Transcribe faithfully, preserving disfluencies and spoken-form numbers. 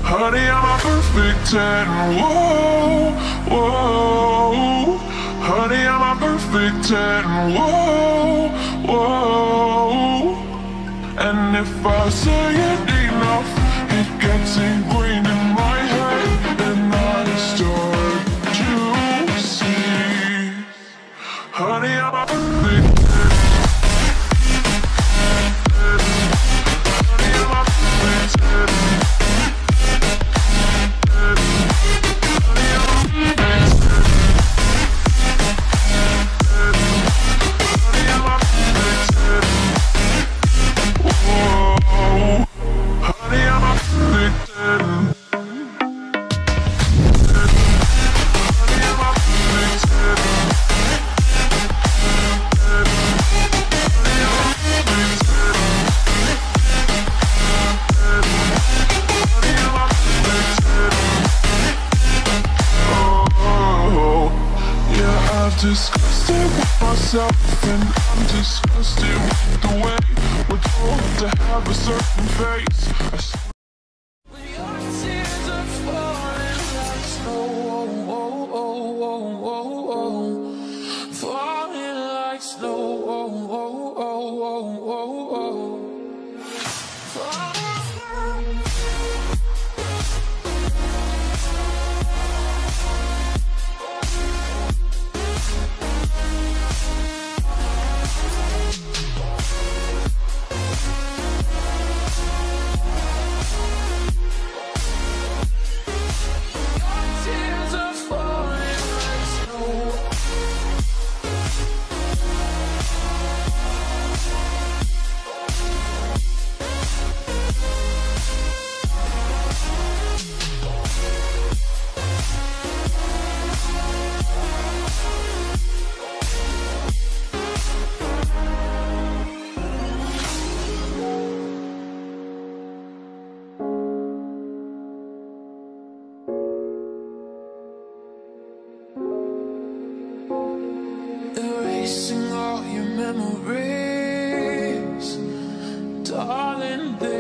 Honey, I'm a perfect ten. Whoa, whoa. Honey, I'm a perfect ten. Whoa, whoa. And if I say it enough, it gets ingrained in my head, and I start to see. Honey, I'm a perfect ten. Honey, I'm a perfect ten. Disgusted with myself, and I'm disgusted with the way we're told to have a certain face. I when your tears are falling like snow, oh, oh, oh, oh, oh, falling like snow, oh, oh, oh, oh, oh, oh, falling. Erasing all your memories, darling.